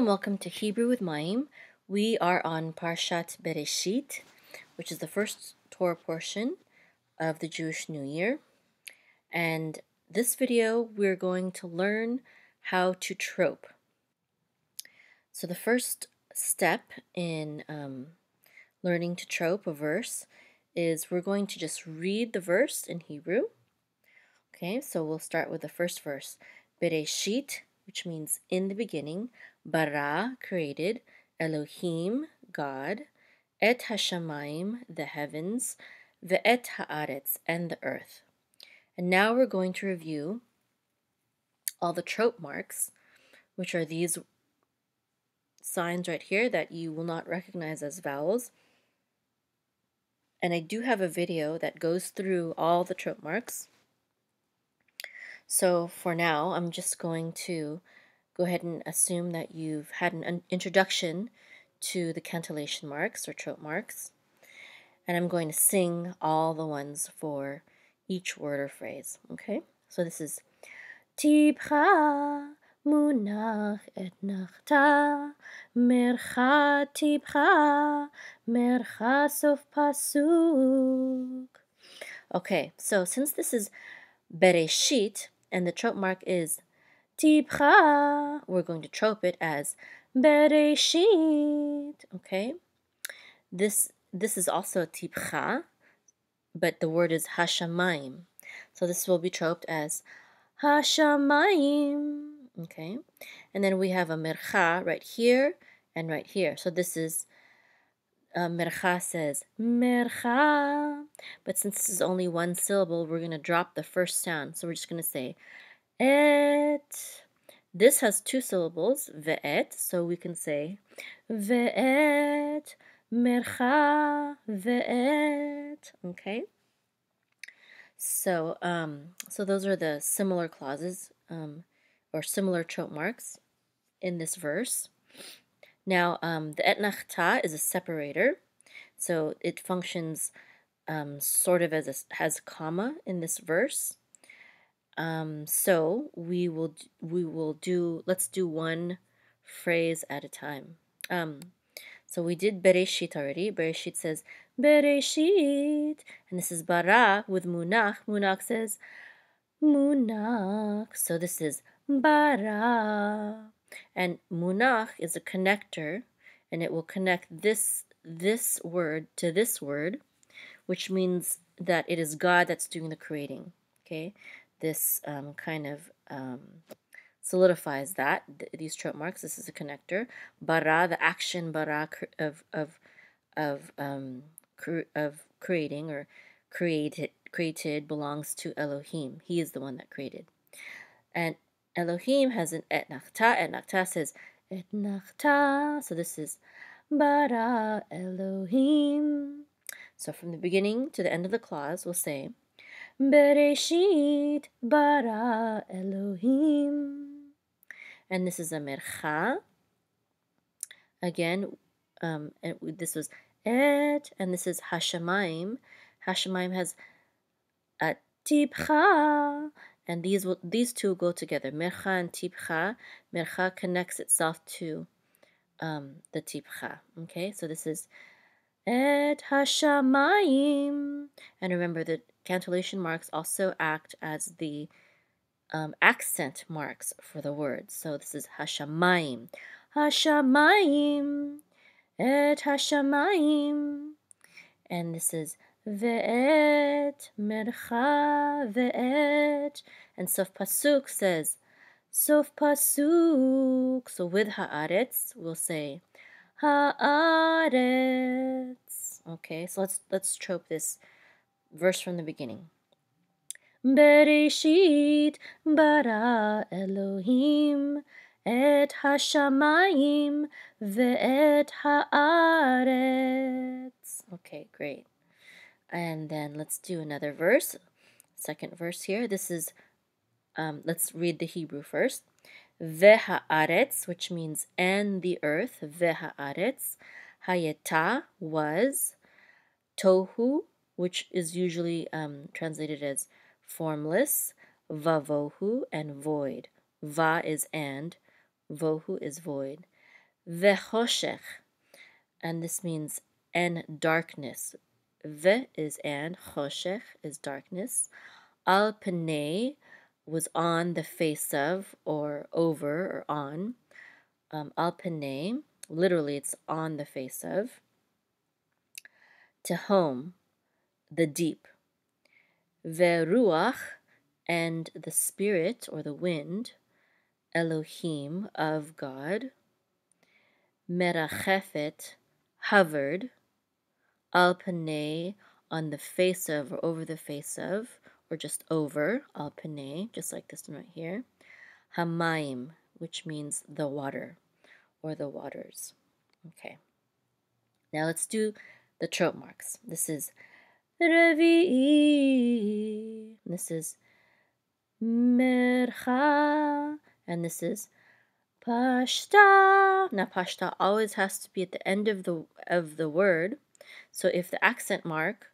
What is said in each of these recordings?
and welcome to Hebrew with Mayim. We are on Parshat Bereshit, which is the first Torah portion of the Jewish New Year. And this video, we're going to learn how to trope. So the first step in learning to trope a verse is we're going to just read the verse in Hebrew. Okay, so we'll start with the first verse. Bereshit, which means in the beginning. Bara, created. Elohim, God. Et hashamayim, the heavens. Ve'et haaretz, and the earth. And now we're going to review all the trope marks, which are these signs right here that you will not recognize as vowels. And I do have a video that goes through all the trope marks. So for now, I'm just going to go ahead and assume that you've had an introduction to the cantillation marks or trope marks. And I'm going to sing all the ones for each word or phrase. Okay? So this is Tibcha munach et nachta mercha tibcha mercha sof pasuk. Okay, so since this is Bereshit and the trope mark is Tibcha, we're going to trope it as Bereshit. Okay, this is also Tibcha, but the word is Hashamayim. So this will be troped as Hashamayim. Okay, and then we have a Mercha right here and right here. So this is Mercha says Mercha, but since this is only one syllable, we're going to drop the first sound. So we're just going to say Et. This has two syllables, ve'et, so we can say ve'et, mercha, ve'et. Okay. So those are the similar clauses or similar trope marks in this verse. Now, the et nachta is a separator, so it functions sort of as has a comma in this verse. So we will do, let's do one phrase at a time. So we did Bereshit already. Bereshit says Bereshit, and this is bara with munach. Munach says munach. So this is bara, and munach is a connector, and it will connect this word to this word, which means that it is God that's doing the creating. Okay. This kind of solidifies that these trope marks. This is a connector. Bara, the action bara of creating or created belongs to Elohim. He is the one that created. And Elohim has an et nachta. Et nachta says et nachta. So this is bara Elohim. So from the beginning to the end of the clause, we'll say Bereshit bara Elohim. And this is a mercha. Again, and this was et, and this is hashamayim. Hashamayim has a tibcha, and these two go together. Mercha and tibcha. Mercha connects itself to the tibcha. Okay, so this is et hashamayim. And remember that cantillation marks also act as the accent marks for the words. So this is hashamayim. Hashamayim. Et hashamayim. And this is ve'et, mercha, ve'et. And sof pasuk says sof pasuk. So with haaretz, we'll say haaretz. Okay, so let's trope this verse from the beginning. Bereshit bara Elohim et hashamayim ve'et haaretz. Okay, great. And then let's do another verse. Second verse here. This is, let's read the Hebrew first. Ve'haaretz, which means and the earth. Ve'haaretz. Hayeta was. Tohu, which is usually translated as formless, vavohu, and void. Va is and, vohu is void. vechoshech, and this means and darkness. Ve is and, choshech is darkness. Al panei was on the face of, or over, or on. Al panei, literally it's on the face of. Tehom, the deep. Veruach, and the spirit, or the wind. Elohim, of God. Merachefet, hovered. Al panei, on the face of, or over the face of, or just over. Al panei, just like this one right here. Hamayim, which means the water, or the waters. Okay. Now let's do the trope marks. This is Revi'i. This is Mercha. And this is Pashta. Now Pashta always has to be at the end of the word. So if the accent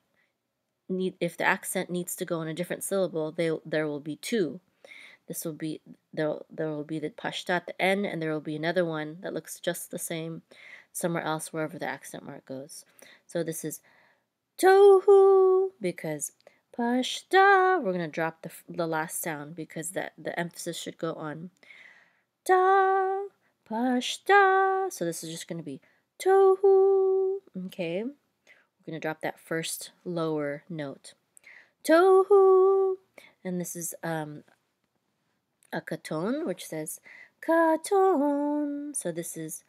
needs to go in a different syllable, there will be two. This will be there will be the pashta at the end, and there will be another one that looks just the same somewhere else wherever the accent mark goes. So this is tohu, because pashta, we're going to drop the last sound because the emphasis should go on da, pashta. So this is just going to be tohu. Okay, we're going to drop that first lower note. Tohu, and this is a katon, which says katon. So this is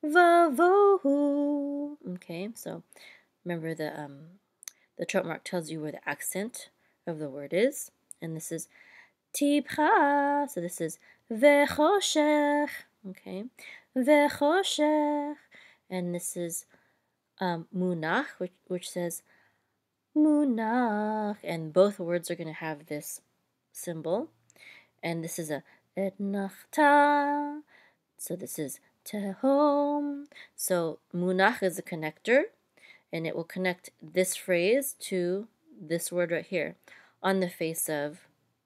vavohu. Okay, so remember the trope mark tells you where the accent of the word is, and this is tipcha. So this is vechoshech. Okay, vechoshech, and this is munach, which says munach, and both words are going to have this symbol. And this is a etnachta. So this is tehom. So munach is a connector, and it will connect this phrase to this word right here, on the face of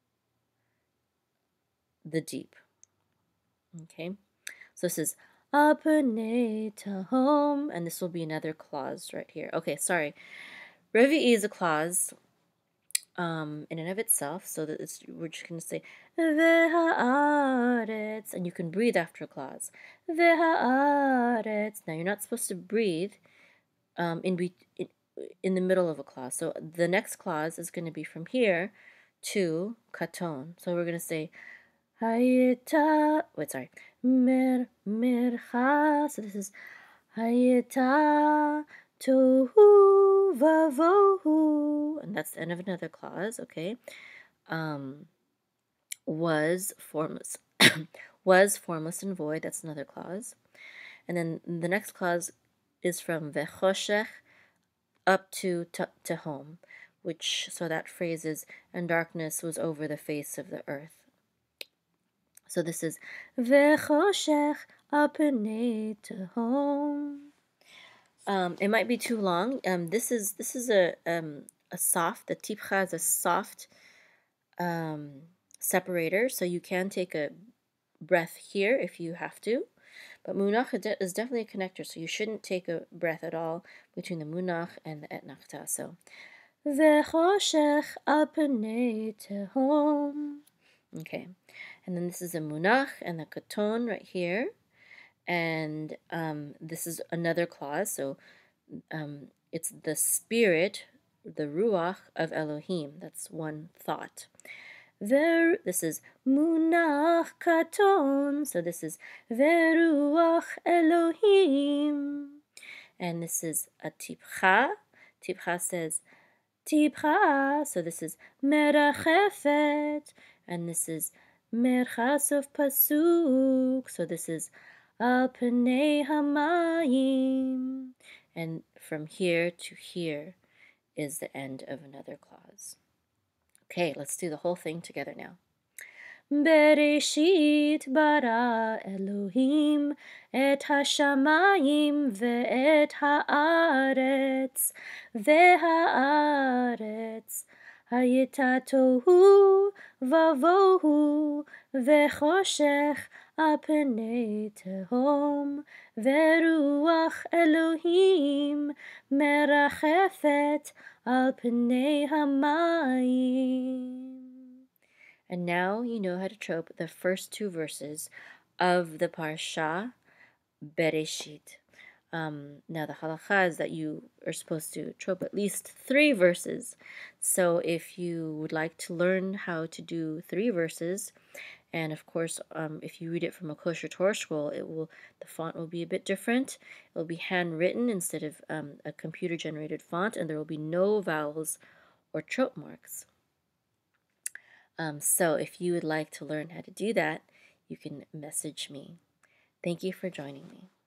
the deep. Okay, so this is apnei tehom, and this will be another clause right here. Okay, sorry. Revi'i is a clause in and of itself, so that we're just going to say Veha'aretz, and you can breathe after a clause. Veha'aretz. Now you're not supposed to breathe in the middle of a clause. So the next clause is going to be from here to katon. So we're going to say Hayeta. Wait, sorry. Mercha. So this is Hayeta tohu vavohu, and that's the end of another clause. Okay, was formless, was formless and void. That's another clause, and then the next clause is from vechoshech up to tehom, so that phrase is, and darkness was over the face of the earth. So this is vechoshech apnei tehom. It might be too long. This is a soft. The tipcha is a soft separator, so you can take a breath here if you have to. But munach is definitely a connector, so you shouldn't take a breath at all between the munach and the etnachta. So vechoshech apnei tehom. Okay, and then this is a munach and the katon right here. And this is another clause, so it's the spirit, the ruach of Elohim. That's one thought. This is munach katon, so this is veruach Elohim. And this is a tipcha. Tipcha says tipcha, so this is merachefet. And this is merchas of pasuk, so this is Al panei hamayim, and from here to here is the end of another clause. Okay, let's do the whole thing together now. Bereshit bara Elohim et hashamayim ve'et haaretz ve'haaretz hayita tohu vavohu vechoshech על פני תהום, ורוח אלוהים מרחפת על פני המים. And now you know how to trope the first two verses of the parsha Bereshit. Now the halacha is that you are supposed to trope at least 3 verses. So if you would like to learn how to do 3 verses, and of course, if you read it from a kosher Torah scroll, the font will be a bit different. It will be handwritten instead of a computer-generated font, and there will be no vowels or trope marks. So if you would like to learn how to do that, you can message me. Thank you for joining me.